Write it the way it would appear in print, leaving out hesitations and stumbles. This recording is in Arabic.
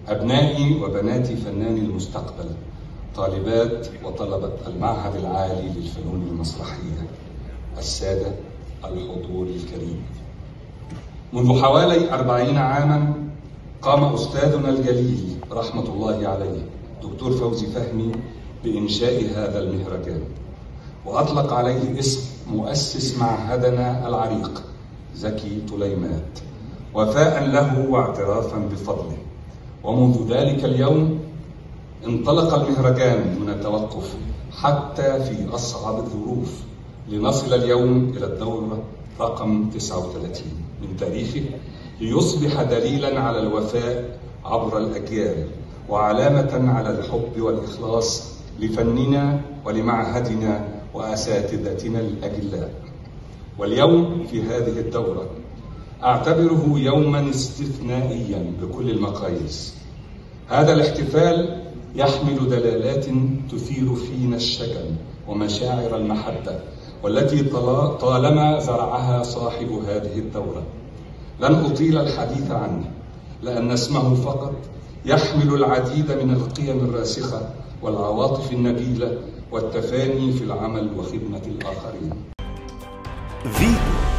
أبنائي وبناتي فناني المستقبل، طالبات وطلبة المعهد العالي للفنون المسرحية، السادة الحضور الكريم، منذ حوالي 40 عاما قام أستاذنا الجليل رحمة الله عليه دكتور فوزي فهمي بإنشاء هذا المهرجان، وأطلق عليه اسم مؤسس معهدنا العريق زكي طليمات وفاء له واعترافا بفضله. ومنذ ذلك اليوم انطلق المهرجان من التوقف حتى في أصعب الظروف لنصل اليوم إلى الدورة رقم 39 من تاريخه، ليصبح دليلا على الوفاء عبر الأجيال وعلامة على الحب والإخلاص لفننا ولمعهدنا وأساتذتنا الأجلاء. واليوم في هذه الدورة أعتبره يوما استثنائيا بكل المقاييس. هذا الاحتفال يحمل دلالات تثير فينا الشجن ومشاعر المحبة، والتي طالما زرعها صاحب هذه الدورة. لن أطيل الحديث عنه، لأن اسمه فقط يحمل العديد من القيم الراسخة والعواطف النبيلة والتفاني في العمل وخدمة الآخرين.